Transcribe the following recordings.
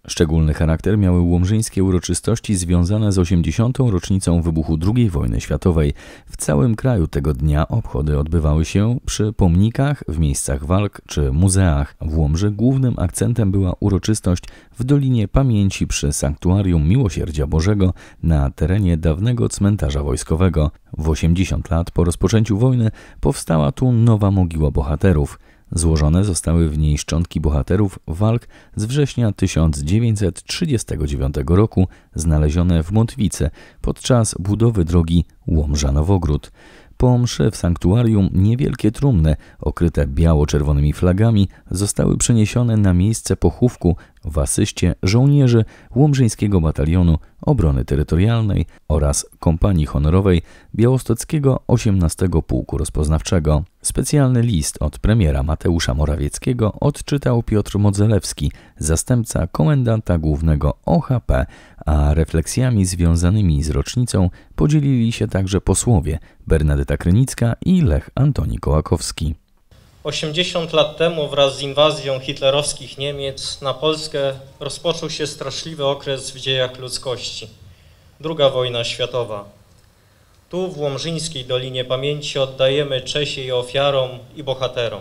Szczególny charakter miały łomżyńskie uroczystości związane z 80. rocznicą wybuchu II wojny światowej. W całym kraju tego dnia obchody odbywały się przy pomnikach, w miejscach walk czy muzeach. W Łomży głównym akcentem była uroczystość w Dolinie Pamięci przy Sanktuarium Miłosierdzia Bożego na terenie dawnego cmentarza wojskowego. W 80 lat po rozpoczęciu wojny powstała tu nowa mogiła bohaterów. Złożone zostały w niej szczątki bohaterów walk z września 1939 roku, znalezione w Motwice podczas budowy drogi Łomża-Nowogród. Po mszy w sanktuarium niewielkie trumny, okryte biało-czerwonymi flagami, zostały przeniesione na miejsce pochówku w asyście żołnierzy Łomżyńskiego Batalionu Obrony Terytorialnej oraz Kompanii Honorowej Białostockiego 18 Pułku Rozpoznawczego. Specjalny list od premiera Mateusza Morawieckiego odczytał Piotr Modzelewski, zastępca komendanta głównego OHP, a refleksjami związanymi z rocznicą podzielili się także posłowie Bernadeta Krynicka i Lech Antoni Kołakowski. 80 lat temu wraz z inwazją hitlerowskich Niemiec na Polskę rozpoczął się straszliwy okres w dziejach ludzkości. II wojna światowa. Tu w Łomżyńskiej Dolinie Pamięci oddajemy cześć jej ofiarom i bohaterom.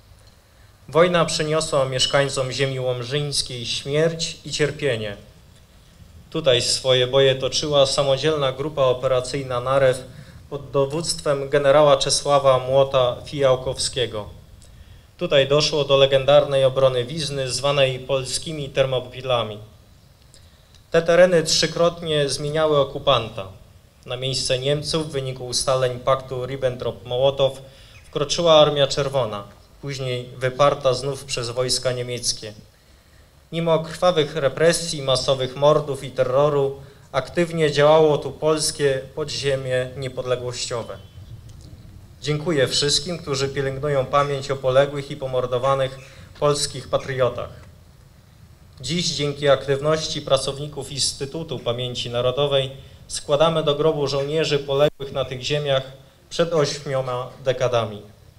Wojna przyniosła mieszkańcom ziemi łomżyńskiej śmierć i cierpienie. Tutaj swoje boje toczyła samodzielna grupa operacyjna Narew pod dowództwem generała Czesława Młota Fijałkowskiego. Tutaj doszło do legendarnej obrony Wizny, zwanej polskimi Termopilami. Te tereny trzykrotnie zmieniały okupanta. Na miejsce Niemców w wyniku ustaleń paktu Ribbentrop-Mołotow wkroczyła Armia Czerwona, później wyparta znów przez wojska niemieckie. Mimo krwawych represji, masowych mordów i terroru, aktywnie działało tu polskie podziemie niepodległościowe. Dziękuję wszystkim, którzy pielęgnują pamięć o poległych i pomordowanych polskich patriotach. Dziś dzięki aktywności pracowników Instytutu Pamięci Narodowej składamy do grobu żołnierzy poległych na tych ziemiach przed 8 dekadami.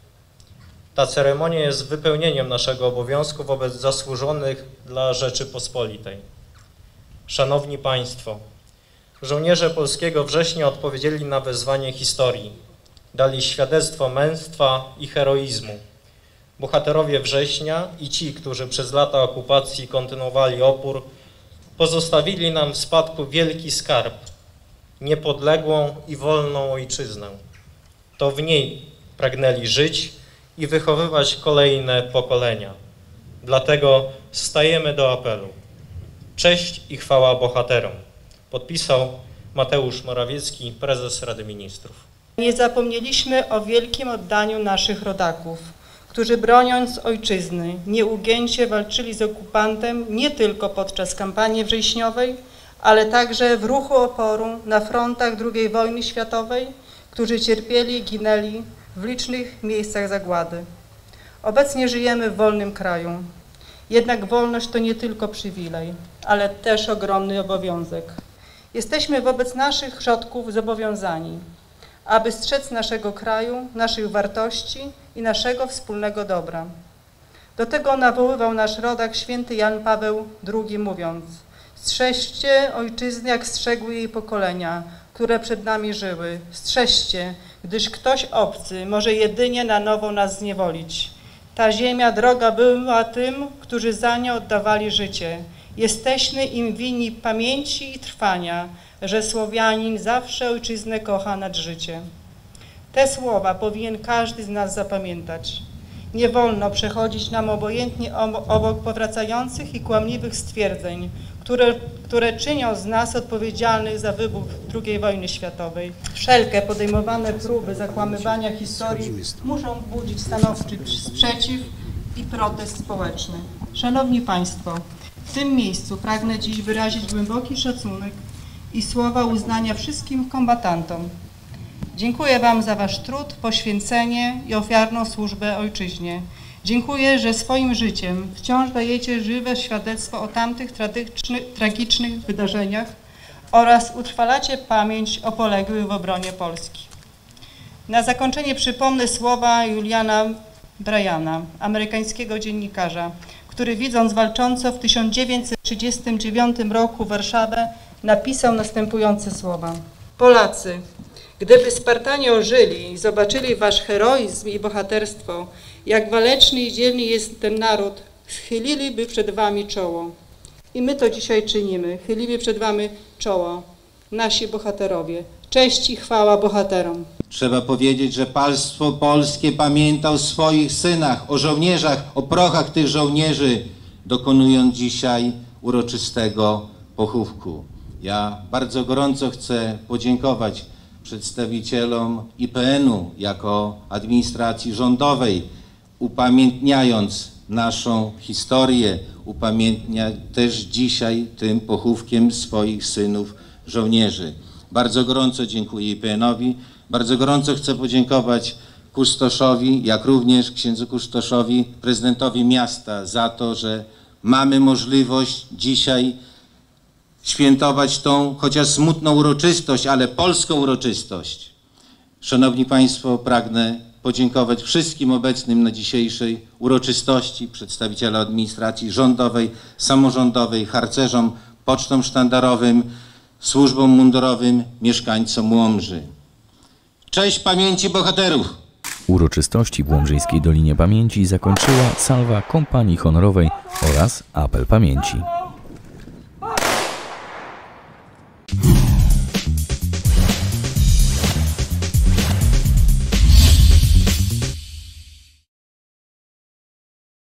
Ta ceremonia jest wypełnieniem naszego obowiązku wobec zasłużonych dla Rzeczypospolitej. Szanowni Państwo, żołnierze polskiego września odpowiedzieli na wezwanie historii. Dali świadectwo męstwa i heroizmu. Bohaterowie września i ci, którzy przez lata okupacji kontynuowali opór, pozostawili nam w spadku wielki skarb, niepodległą i wolną ojczyznę. To w niej pragnęli żyć i wychowywać kolejne pokolenia. Dlatego stajemy do apelu. Cześć i chwała bohaterom. Podpisał Mateusz Morawiecki, prezes Rady Ministrów. Nie zapomnieliśmy o wielkim oddaniu naszych rodaków, którzy broniąc ojczyzny nieugięcie walczyli z okupantem nie tylko podczas kampanii wrześniowej, ale także w ruchu oporu na frontach II wojny światowej, którzy cierpieli i ginęli w licznych miejscach zagłady. Obecnie żyjemy w wolnym kraju. Jednak wolność to nie tylko przywilej, ale też ogromny obowiązek. Jesteśmy wobec naszych przodków zobowiązani, aby strzec naszego kraju, naszych wartości i naszego wspólnego dobra. Do tego nawoływał nasz rodak święty Jan Paweł II, mówiąc: strzeżcie ojczyzny, jak strzegły jej pokolenia, które przed nami żyły. Strzeżcie, gdyż ktoś obcy może jedynie na nowo nas zniewolić. Ta ziemia droga była tym, którzy za nią oddawali życie. Jesteśmy im winni pamięci i trwania, że Słowianin zawsze ojczyznę kocha nad życie. Te słowa powinien każdy z nas zapamiętać. Nie wolno przechodzić nam obojętnie obok powracających i kłamliwych stwierdzeń, które czynią z nas odpowiedzialnych za wybuch II wojny światowej. Wszelkie podejmowane próby zakłamywania historii muszą budzić stanowczy sprzeciw i protest społeczny. Szanowni Państwo, w tym miejscu pragnę dziś wyrazić głęboki szacunek i słowa uznania wszystkim kombatantom. Dziękuję Wam za Wasz trud, poświęcenie i ofiarną służbę ojczyźnie. Dziękuję, że swoim życiem wciąż dajecie żywe świadectwo o tamtych tragicznych wydarzeniach oraz utrwalacie pamięć o poległych w obronie Polski. Na zakończenie przypomnę słowa Juliana Bryana, amerykańskiego dziennikarza, który widząc walczącą w 1939 roku Warszawę, napisał następujące słowa. Polacy, gdyby Spartanie ożyli i zobaczyli wasz heroizm i bohaterstwo, jak waleczny i dzielny jest ten naród, schyliliby przed wami czoło. I my to dzisiaj czynimy. Chylimy przed wami czoło, nasi bohaterowie. Cześć i chwała bohaterom. Trzeba powiedzieć, że państwo polskie pamięta o swoich synach, o żołnierzach, o prochach tych żołnierzy, dokonując dzisiaj uroczystego pochówku. Ja bardzo gorąco chcę podziękować przedstawicielom IPN-u jako administracji rządowej, upamiętniając naszą historię, upamiętnia też dzisiaj tym pochówkiem swoich synów żołnierzy. Bardzo gorąco dziękuję IPN-owi, bardzo gorąco chcę podziękować kustoszowi, jak również księdzu kustoszowi, prezydentowi miasta za to, że mamy możliwość dzisiaj świętować tą chociaż smutną uroczystość, ale polską uroczystość. Szanowni Państwo, pragnę podziękować wszystkim obecnym na dzisiejszej uroczystości, przedstawicielom administracji rządowej, samorządowej, harcerzom, pocztom sztandarowym, służbom mundurowym, mieszkańcom Łomży. Cześć pamięci bohaterów! Uroczystości w Łomżyńskiej Dolinie Pamięci zakończyła salwa kompanii honorowej oraz apel pamięci.